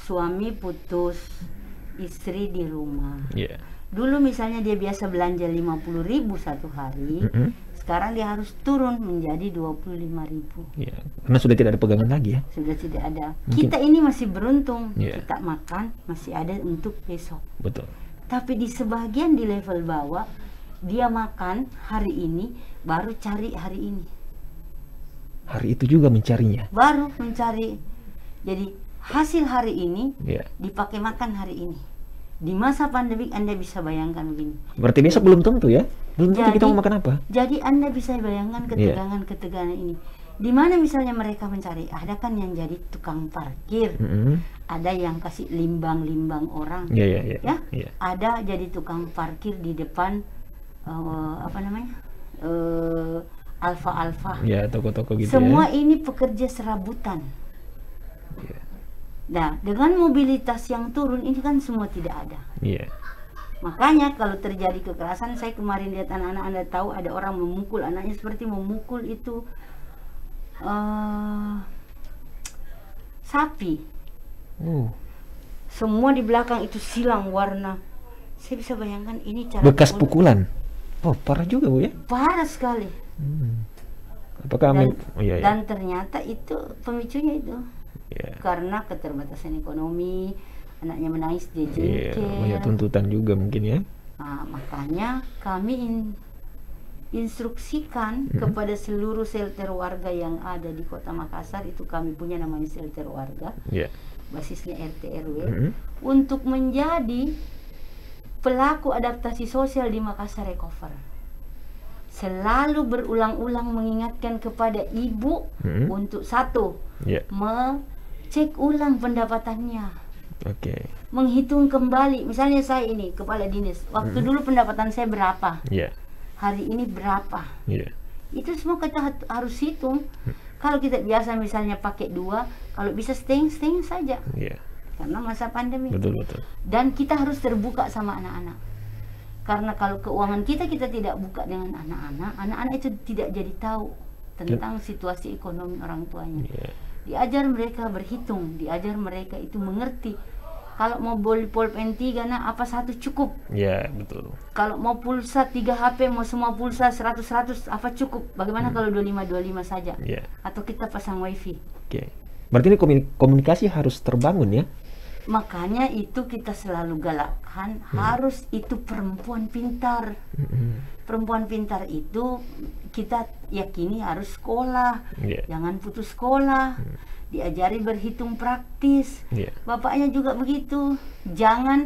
suami putus, istri di rumah. Yeah. Dulu misalnya dia biasa belanja lima puluh ribu satu hari, mm-hmm. sekarang dia harus turun menjadi dua puluh lima ribu. Yeah. Karena sudah tidak ada pegangan lagi ya? Sudah tidak ada. Mungkin. Kita ini masih beruntung, yeah. kita makan masih ada untuk besok. Betul. Tapi di sebagian di level bawah, dia makan hari ini, baru cari hari ini. Hari itu juga mencarinya? Baru mencari. Jadi hasil hari ini, yeah. dipakai makan hari ini. Di masa pandemik Anda bisa bayangkan begini. Berarti besok belum tentu ya? Belum tentu kita mau makan apa? Jadi Anda bisa bayangkan ketegangan-ketegangan ini. Di mana misalnya mereka mencari, ada kan yang jadi tukang parkir, mm-hmm. ada yang kasih limbang-limbang orang, yeah, yeah, yeah. ya, yeah. ada jadi tukang parkir di depan uh, apa namanya, uh, alfa-alfa, ya, toko-toko gitu. Semua ya. ini pekerja serabutan. Yeah. Nah, dengan mobilitas yang turun ini kan semua tidak ada. Yeah. Makanya kalau terjadi kekerasan, saya kemarin lihat anak-anak, Anda tahu ada orang memukul anaknya seperti memukul itu uh, sapi. Uh. Semua di belakang itu silang warna. Saya bisa bayangkan ini cara bekas pukul. Pukulan. Oh, parah juga Bu ya? Parah sekali. Hmm. Apakah dan, oh, iya, iya. dan ternyata itu pemicunya itu. Yeah. Karena keterbatasan ekonomi, anaknya menangis dia jengkel. Yeah, banyak tuntutan juga mungkin ya. Nah, makanya kami in, instruksikan mm-hmm. kepada seluruh shelter warga yang ada di Kota Makassar, itu kami punya namanya shelter warga, yeah. basisnya R T R W, mm-hmm. untuk menjadi pelaku adaptasi sosial di Makassar Recover. Selalu berulang-ulang mengingatkan kepada ibu mm-hmm. untuk satu, yeah. cek ulang pendapatannya, okay. menghitung kembali. Misalnya saya ini kepala dinas, waktu hmm. dulu pendapatan saya berapa, yeah. hari ini berapa, yeah. itu semua kita harus hitung. hmm. Kalau kita biasa misalnya pakai dua, kalau bisa setengah-setengah saja, yeah. karena masa pandemi. Betul, betul. Dan kita harus terbuka sama anak-anak, karena kalau keuangan kita kita tidak buka dengan anak-anak, anak-anak itu tidak jadi tahu tentang situasi ekonomi orang tuanya. yeah. Diajar mereka berhitung, diajar mereka itu mengerti. Kalau mau beli pulpen tiga, nah apa satu cukup? Ya, betul. Kalau mau pulsa tiga H P, mau semua pulsa seratus seratus, apa cukup? Bagaimana hmm. kalau dua puluh lima dua puluh lima saja? Yeah. Atau kita pasang wifi? Oke. Okay. Berarti ini komunikasi harus terbangun ya? Makanya itu kita selalu galakkan, hmm. harus itu perempuan pintar. Hmm. Perempuan pintar itu kita yakini harus sekolah, yeah. jangan putus sekolah, hmm. diajari berhitung praktis. Yeah. Bapaknya juga begitu, jangan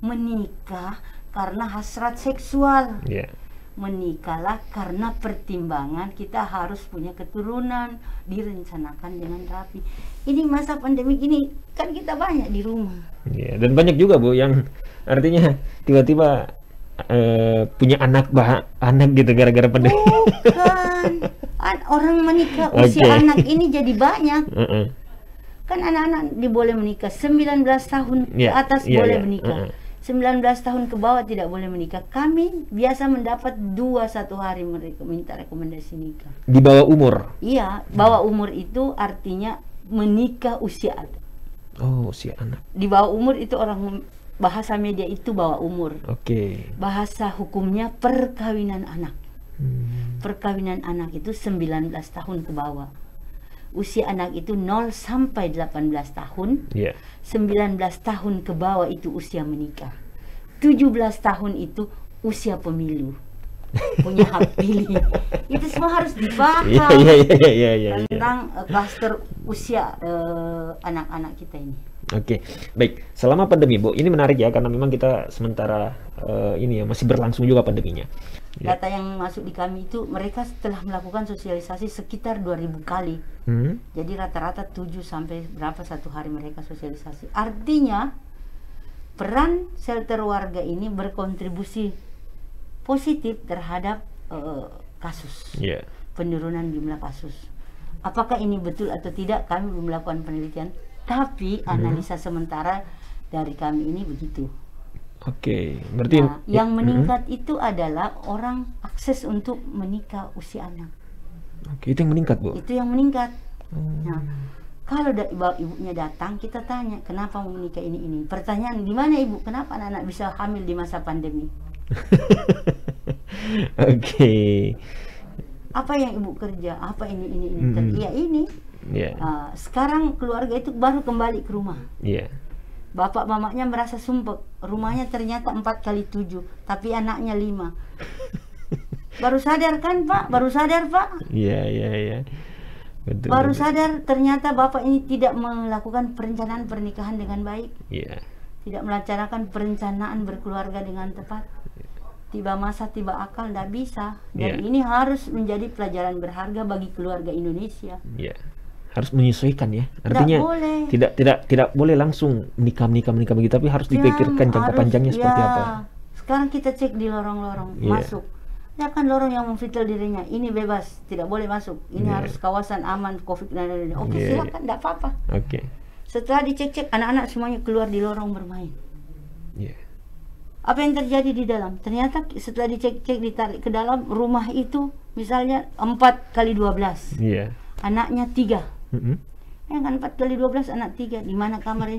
menikah karena hasrat seksual. Yeah. Menikahlah karena pertimbangan kita harus punya keturunan, direncanakan dengan rapi. Ini masa pandemi ini kan kita banyak di rumah. Yeah. Dan banyak juga Bu yang artinya tiba-tiba Uh, punya anak bah anak gitu gara-gara pandemi. Bukan. Orang menikah usia okay. anak ini jadi banyak. Uh-uh. Kan anak-anak diboleh menikah sembilan belas tahun yeah. ke atas yeah, boleh yeah. menikah. Uh-uh. sembilan belas tahun ke bawah tidak boleh menikah. Kami biasa mendapat dua satu hari mereka minta rekomendasi nikah. Di bawah umur? Iya, bawah umur itu artinya menikah usia anak. Oh, usia anak. Di bawah umur itu orang bahasa media itu bawah umur. Oke. Okay. Bahasa hukumnya perkawinan anak. Hmm. Perkawinan anak itu sembilan belas tahun ke bawah. Usia anak itu nol sampai delapan belas tahun. Yeah. sembilan belas tahun ke bawah itu usia menikah. tujuh belas tahun itu usia pemilu. Punya hak pilih. Itu semua harus dibahas. Yeah, yeah, yeah, yeah, yeah, tentang uh, klaster usia uh, anak-anak kita ini. Oke, okay. Baik. Selama pandemi, Bu, ini menarik ya karena memang kita sementara uh, ini ya masih berlangsung juga pandeminya. Ya. Data yang masuk di kami itu mereka setelah melakukan sosialisasi sekitar dua ribu kali. Hmm. Jadi rata-rata tujuh sampai berapa satu hari mereka sosialisasi. Artinya peran shelter warga ini berkontribusi positif terhadap uh, kasus. Yeah. Penurunan jumlah kasus. Apakah ini betul atau tidak kami belum melakukan penelitian. Tapi analisa hmm. sementara dari kami ini begitu. Oke, okay. Berarti nah, yang meningkat hmm. itu adalah orang akses untuk menikah usia anak. Oke, okay. Itu yang meningkat Bu? Itu yang meningkat. Hmm. Nah, Kalau da ibunya datang, kita tanya, kenapa mau menikah ini ini. Pertanyaan, gimana ibu? Kenapa anak-anak bisa hamil di masa pandemi? Oke. Okay. Apa yang ibu kerja? Apa ini ini ini? Mm-hmm. Ya ini. Yeah. Uh, sekarang keluarga itu baru kembali ke rumah. Yeah. Bapak mamanya merasa sumpek. Rumahnya ternyata empat kali tujuh, tapi anaknya lima. Baru sadar kan Pak? Baru sadar Pak? Iya iya iya. Betul, Baru betul. sadar ternyata bapak ini tidak melakukan perencanaan pernikahan dengan baik. Iya. Tidak melaksanakan perencanaan berkeluarga dengan tepat. Tiba masa, tiba akal, tidak bisa. Dan yeah. ini harus menjadi pelajaran berharga bagi keluarga Indonesia. Iya. Harus menyesuaikan ya. Artinya tidak boleh. tidak tidak tidak boleh langsung menikah menikah menikah begitu, tapi harus dipikirkan jangka harus, panjangnya ya. Seperti apa. Sekarang kita cek di lorong-lorong yeah. masuk. Ya kan lorong yang memfilter dirinya, ini bebas, tidak boleh masuk. Ini yeah. harus kawasan aman COVID sembilan belas. Oke, yeah. silakan, tidak apa-apa. Oke. Okay. Setelah dicek-cek, anak-anak semuanya keluar di lorong bermain. Yeah. Apa yang terjadi di dalam? Ternyata setelah dicek-cek, ditarik ke dalam rumah itu, misalnya empat kali dua belas. Yeah. Anaknya tiga. Mm-hmm. Ya kan empat kali dua belas, anak tiga. Di mana kamarnya?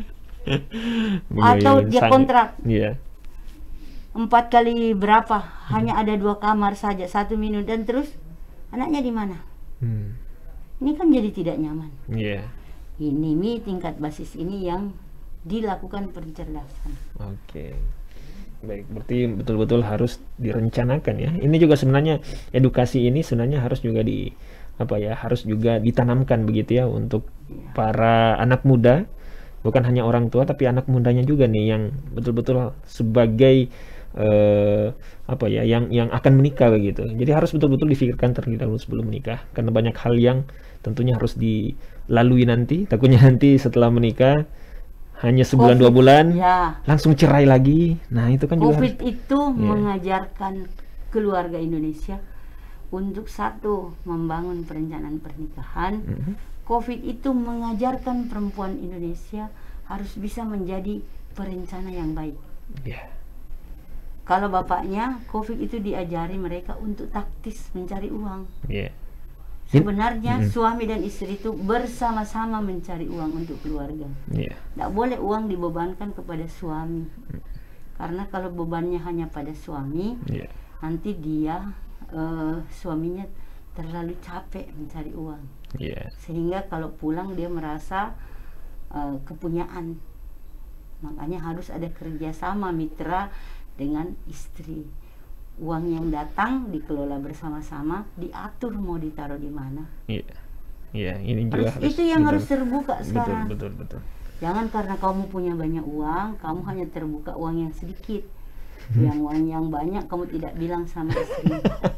Atau dia kontrak. Iya. Yeah. Empat kali berapa? Hanya ada dua kamar saja, satu minum, dan terus anaknya di mana? Hmm. Ini kan jadi tidak nyaman. Iya. Yeah. Ini mi tingkat basis ini yang dilakukan pencerdasan. Oke. Okay. Baik, berarti betul-betul harus direncanakan ya. Ini juga sebenarnya edukasi ini sebenarnya harus juga di apa ya? Harus juga ditanamkan begitu ya untuk yeah. para anak muda, bukan hanya orang tua tapi anak mudanya juga nih yang betul-betul sebagai Uh, apa ya yang yang akan menikah begitu. Jadi harus betul-betul difikirkan terlebih dahulu sebelum menikah, karena banyak hal yang tentunya harus dilalui nanti. Takutnya nanti setelah menikah hanya sebulan COVID, dua bulan ya. Langsung cerai lagi. Nah itu kan juga COVID harus, itu yeah. mengajarkan keluarga Indonesia untuk satu membangun perencanaan pernikahan. Mm-hmm. COVID itu mengajarkan perempuan Indonesia harus bisa menjadi perencana yang baik. Yeah. Kalau bapaknya, COVID itu diajari mereka untuk taktis mencari uang. Yeah. Sebenarnya mm-hmm. suami dan istri itu bersama-sama mencari uang untuk keluarga. Yeah. Tidak boleh uang dibebankan kepada suami. Mm. Karena kalau bebannya hanya pada suami, yeah. nanti dia, uh, suaminya terlalu capek mencari uang. Yeah. Sehingga kalau pulang dia merasa uh, kepunyaan. Makanya harus ada kerjasama mitra dengan istri. Uang yang datang dikelola bersama-sama, diatur mau ditaruh di mana. Iya, iya ini juga harus, itu yang betul, harus terbuka sekarang. Betul, betul, betul. Jangan karena kamu punya banyak uang, kamu hanya terbuka uang yang sedikit. Yang uang yang banyak kamu tidak bilang sama istri.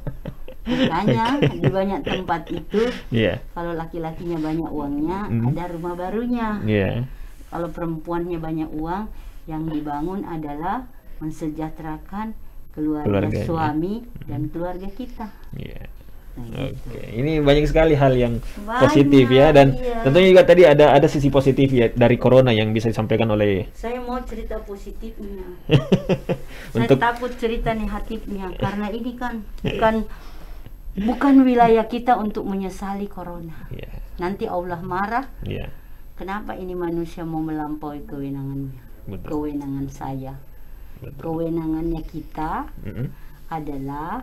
Makanya okay. di banyak tempat itu, yeah. kalau laki-lakinya banyak uangnya, mm. ada rumah barunya. Yeah. Kalau perempuannya banyak uang, yang dibangun adalah mensejahterakan keluarga Keluarganya. Suami dan keluarga kita. Yeah. Nah, Oke, okay. Ini banyak sekali hal yang banyak, positif ya, dan iya. tentunya juga tadi ada ada sisi positif ya dari corona yang bisa disampaikan oleh. Saya mau cerita positifnya. Untuk... Saya takut cerita negatifnya karena ini kan bukan bukan wilayah kita untuk menyesali corona. Yeah. Nanti Allah marah. Yeah. Kenapa ini manusia mau melampaui kewenangannya? Betul. Kewenangan saya. Betul. Kewenangannya kita mm-hmm. adalah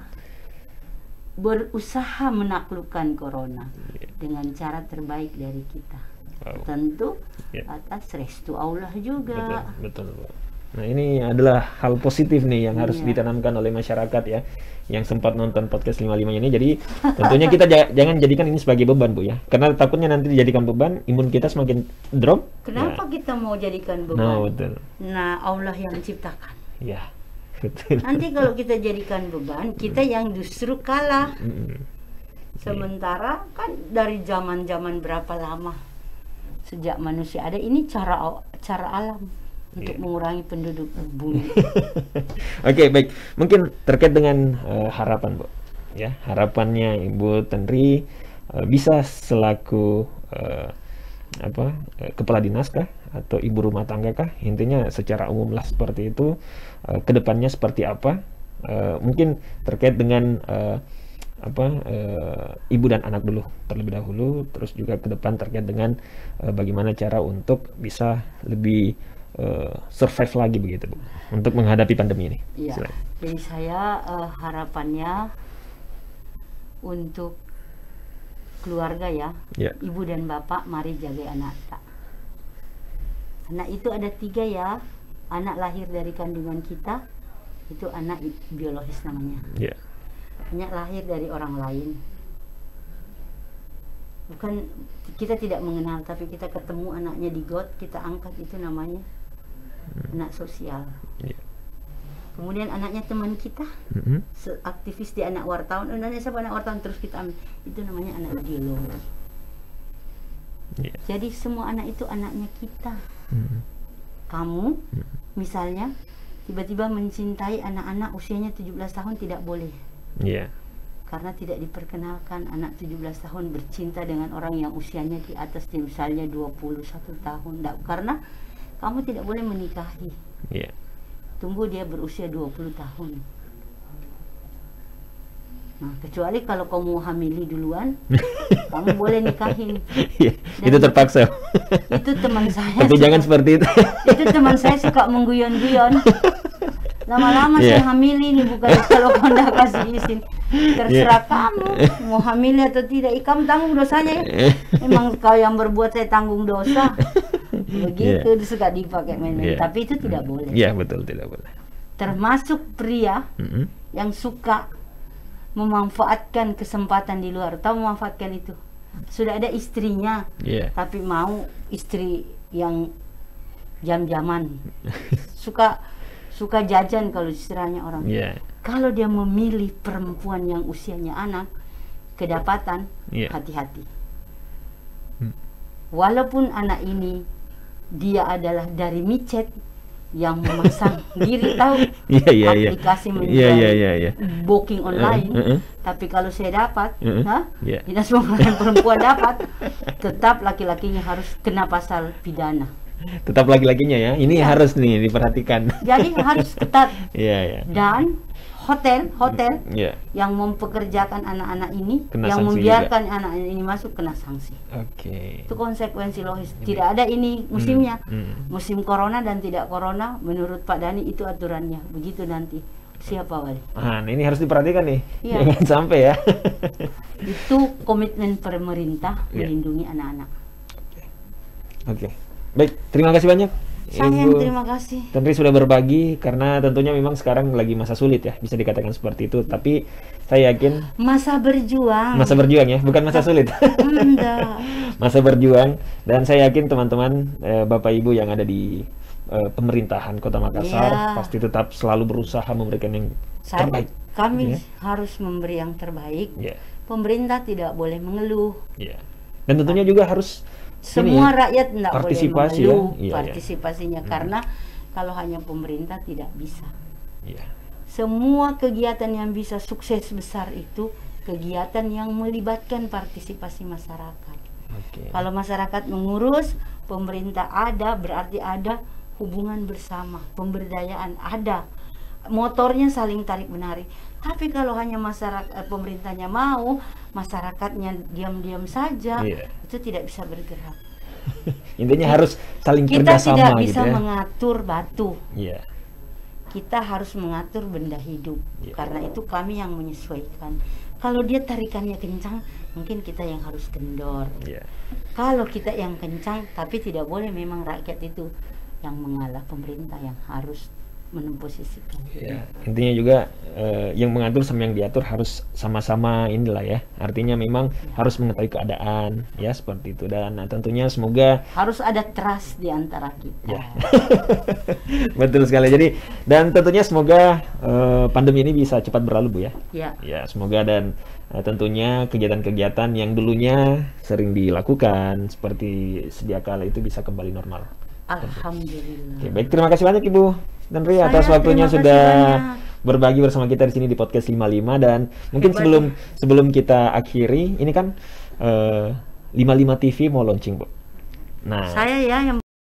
berusaha menaklukkan corona yeah. dengan cara terbaik dari kita. Wow. Tentu yeah. atas restu Allah juga. Betul, betul. Nah ini adalah hal positif nih yang harus yeah. ditanamkan oleh masyarakat ya, yang sempat nonton podcast lima puluh lima ini. Jadi tentunya kita j- jangan jadikan ini sebagai beban Bu ya, karena takutnya nanti dijadikan beban, imun kita semakin drop. Kenapa ya. kita mau jadikan beban? Nah, betul. Nah Allah yang ciptakan. Ya, betul. Nanti kalau kita jadikan beban, kita yang justru kalah. Sementara kan dari zaman-zaman berapa lama sejak manusia ada, ini cara cara alam untuk yeah. mengurangi penduduk bumi. Oke, okay, baik. Mungkin terkait dengan uh, harapan, Bu. Ya, harapannya Ibu Tenri uh, bisa selaku uh, apa uh, kepala dinas kah atau ibu rumah tangga kah? Intinya secara umum lah seperti itu. Uh, kedepannya seperti apa? Uh, mungkin terkait dengan uh, apa uh, ibu dan anak dulu terlebih dahulu, terus juga ke depan terkait dengan uh, bagaimana cara untuk bisa lebih uh, survive lagi begitu Bu, untuk menghadapi pandemi ini. Iya. Jadi saya uh, harapannya untuk keluarga ya, yeah. ibu dan bapak mari jaga anak. Anak itu ada tiga ya, anak lahir dari kandungan kita itu anak biologis namanya. Yeah. Anak lahir dari orang lain, bukan kita tidak mengenal, tapi kita ketemu anaknya di got, kita angkat, itu namanya hmm. anak sosial. Yeah. Kemudian anaknya teman kita, mm-hmm. aktivis di anak wartawan, oh, anaknya siapa anak wartawan, terus kita ambil, itu namanya anak biologis. Yeah. Jadi semua anak itu anaknya kita. Mm-hmm. Kamu, mm-hmm. misalnya tiba-tiba mencintai anak-anak usianya tujuh belas tahun tidak boleh. Yeah. Karena tidak diperkenalkan anak tujuh belas tahun bercinta dengan orang yang usianya di atas misalnya dua puluh satu tahun. Nggak, karena kamu tidak boleh menikahi. Yeah. Tunggu dia berusia dua puluh tahun. Nah, kecuali kalau kamu hamili duluan, kamu boleh nikahin. Yeah, itu terpaksa. Itu teman saya. Tapi suka, jangan seperti itu. Itu teman saya suka mengguyon-guyon. Lama-lama yeah. saya hamili nih, bukan kalau kau nggak kasih izin. Terserah yeah. kamu mau hamili atau tidak, kamu tanggung dosanya ya. Emang kau yang berbuat, saya tanggung dosa. Begitu yeah. suka dipakai main, yeah. tapi itu tidak boleh. Iya yeah, betul, tidak boleh. Termasuk pria mm-hmm. yang suka memanfaatkan kesempatan di luar. Tahu memanfaatkan itu? Sudah ada istrinya, yeah. tapi mau istri yang jam-jaman. Suka suka jajan kalau istilahnya orang. Yeah. Kalau dia memilih perempuan yang usianya anak, kedapatan, yeah. hati-hati. Hmm. Walaupun anak ini dia adalah dari micet yang memasang diri, tahu yeah, yeah, aplikasi yeah. menjual yeah, yeah, yeah, yeah. booking online. Uh, uh, uh. Tapi kalau saya dapat, uh, uh. Nah, yeah. tidak semua perempuan dapat, tetap laki-lakinya harus kena pasal pidana. Tetap laki-lakinya ya, ini ya. harus nih diperhatikan. Jadi harus ketat. Yeah, yeah. Dan hotel, hotel yeah. yang mempekerjakan anak-anak ini, kena yang membiarkan juga. anak ini masuk, kena sanksi. Oke. Okay. Itu konsekuensi logis. Tidak ada ini musimnya, hmm. Hmm. musim corona dan tidak corona. Menurut Pak Dhani itu aturannya. Begitu nanti. Siapa wali? Ah, ini harus diperhatikan nih, ya. Jangan sampai ya. Itu komitmen pemerintah yeah. melindungi anak-anak. Oke. Okay. Okay. Baik, terima kasih banyak. Sayang, Ibu terima kasih. Tentri sudah berbagi, karena tentunya memang sekarang lagi masa sulit ya, bisa dikatakan seperti itu. Tapi saya yakin masa berjuang. Masa berjuang ya, bukan masa sulit. Enggak. Masa berjuang, dan saya yakin teman-teman eh, Bapak Ibu yang ada di eh, pemerintahan Kota Makassar yeah. pasti tetap selalu berusaha memberikan yang saya, terbaik. Kami yeah. harus memberi yang terbaik. Yeah. Pemerintah tidak boleh mengeluh. Yeah. Dan tentunya juga harus semua ini, rakyat tidak partisipasi boleh mengeluh ya? Iya, partisipasinya iya. Karena kalau hanya pemerintah tidak bisa. Iya. Semua kegiatan yang bisa sukses besar itu kegiatan yang melibatkan partisipasi masyarakat. Okay. Kalau masyarakat mengurus, pemerintah ada, berarti ada hubungan bersama, pemberdayaan ada, motornya saling tarik menarik. Tapi kalau hanya masyarakat, pemerintahnya mau, masyarakatnya diam-diam saja, yeah. itu tidak bisa bergerak. Intinya kita, harus saling kita kerjasama. Kita tidak bisa gitu ya? mengatur batu. Yeah. Kita harus mengatur benda hidup. Yeah. Karena itu kami yang menyesuaikan. Kalau dia tarikannya kencang, mungkin kita yang harus kendor. Yeah. Kalau kita yang kencang, tapi tidak boleh memang rakyat itu yang mengalah, pemerintah yang harus menemposisikan. Ya, intinya juga eh, yang mengatur sama yang diatur harus sama-sama inilah ya. Artinya memang ya. harus mengetahui keadaan ya, seperti itu. Dan nah, tentunya semoga harus ada trust di antara kita. Ya. Betul sekali. Jadi dan tentunya semoga eh, pandemi ini bisa cepat berlalu Bu ya. Ya. Ya, semoga dan eh, tentunya kegiatan-kegiatan yang dulunya sering dilakukan seperti sedia kala itu bisa kembali normal. Alhamdulillah. Oke, baik, terima kasih banyak Ibu Tentri atas waktunya sudah banyak. berbagi bersama kita di sini di podcast lima puluh lima. Dan mungkin Hebat sebelum ya. sebelum kita akhiri, ini kan uh, lima puluh lima T V mau launching Bu. Nah, saya ya yang